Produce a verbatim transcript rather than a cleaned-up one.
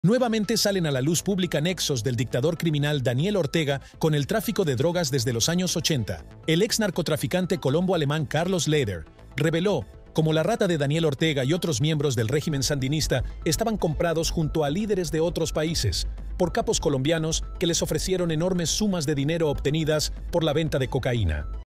Nuevamente salen a la luz pública nexos del dictador criminal Daniel Ortega con el tráfico de drogas desde los años ochenta. El ex narcotraficante colombo-alemán Carlos Leder reveló cómo la rata de Daniel Ortega y otros miembros del régimen sandinista estaban comprados junto a líderes de otros países por capos colombianos que les ofrecieron enormes sumas de dinero obtenidas por la venta de cocaína.